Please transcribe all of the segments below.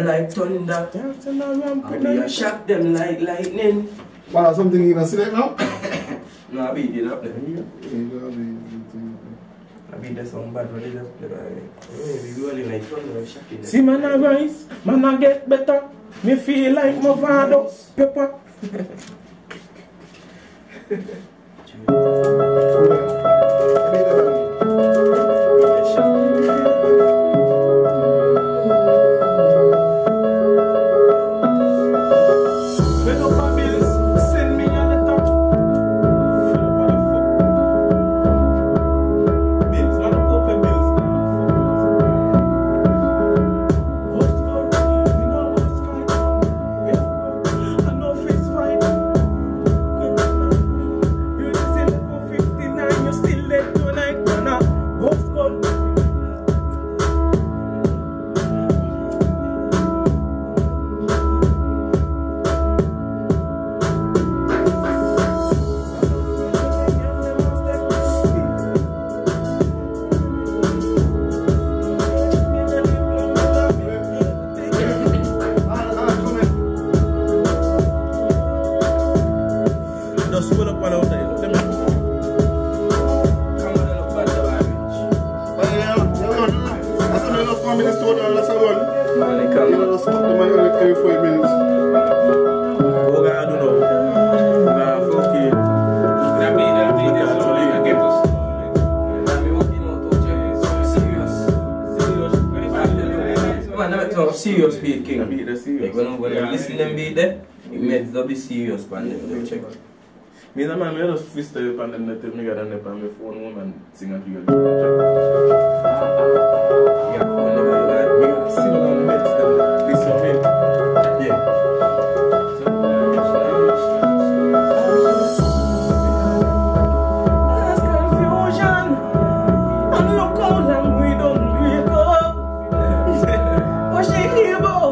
like thunder. And we shock them like lightning. Wow, something you gonna see that now? No, I beat it up there. I beat that song bad, but it just play we really like thunder, shocking. See, man, I rise, man, I get better. Me feel like Movado, pepper. Serious beat, King. When you listen to them beat there, it meant to be serious, man. Check. Me and my man just freestyle up and then tell me that I never my phone woman sing at you. Yeah, whenever you like. We got to sing on the beds, this one, yeah. There's confusion, and look how long we don't wake up. What she hear about?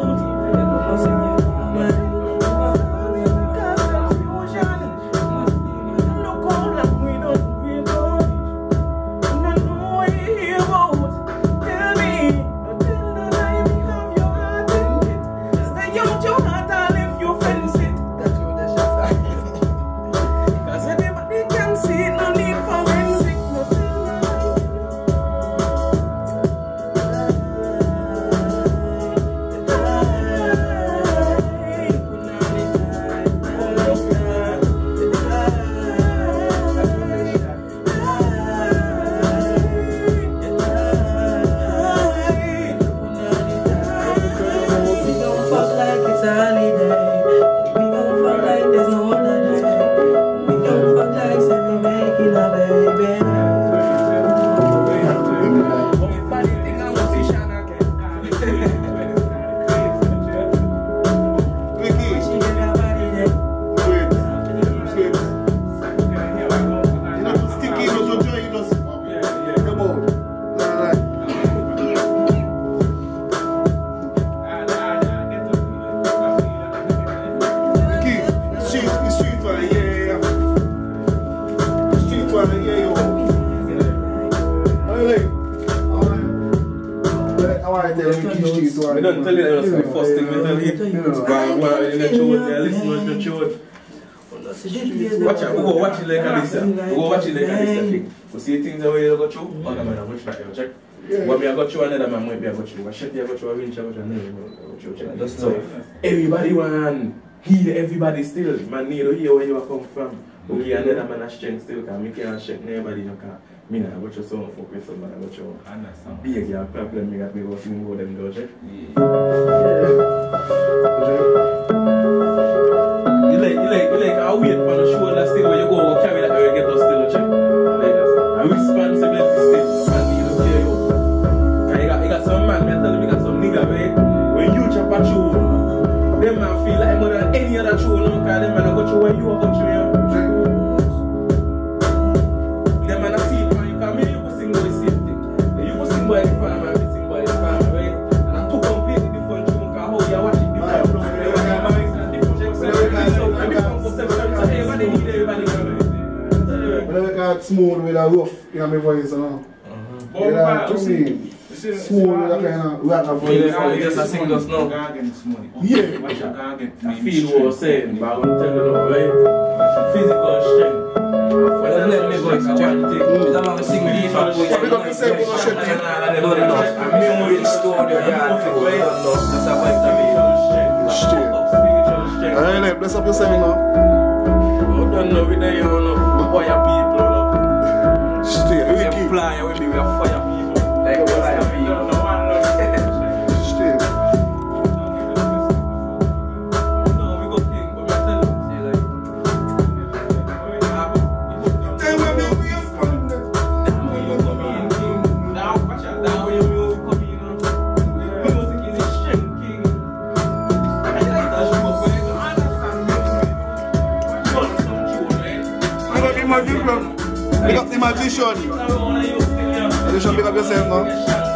I don't tell you that was the first thing I tell you. Watch it, go watch it like Alisa. Go watch it like Alisa. You see things the way you go through, other man watch that you check. When me I got you another man might be I got you. What shit you got you a winch I got you check. So everybody want hear everybody still. Man need to hear where you come from. Okay, another man a strength still can me can't check nobody no can. Me nah got you so fuck with somebody got you. Big your problem me got me go sing go them do check. You like I wait for the show that still where you go carry that where you get those still check. Like a responsibility still man need to care you. Cause you got some man, me tell you got some nigga where when you chop a tune, them man feel like more than any other tune, no cause them man got you when you are got you. Them man a feel man, you can make you go sing by the same thing. You go sing by the farm and sing by the farm, right? And two completely different tune cause how you watch it different. Smooth with a rough, you know my voice and all. Yeah, to me. small, that kind of rock and roll. We just sing us now. Yeah. I feel what you're saying, but I want to tell you now, right? Physical strength. Well, let me go explain. I'm going to sing deep and go. Pick up yourself, go shut it. No, I'm in the studio, yeah. That's a vibe to me. Straight. Alright, bless up yourself now. We don't know with the fire people. Straight. We apply with me, we are fire people. Like fire people. Straight. No, we go king, but I tell you. Now, watch out, now when your music come in, music is a strength king. I like that shit, but when you understand music, you want some tune, right? Pick up the magician. Pick up the magician. Magician, pick up yourself now.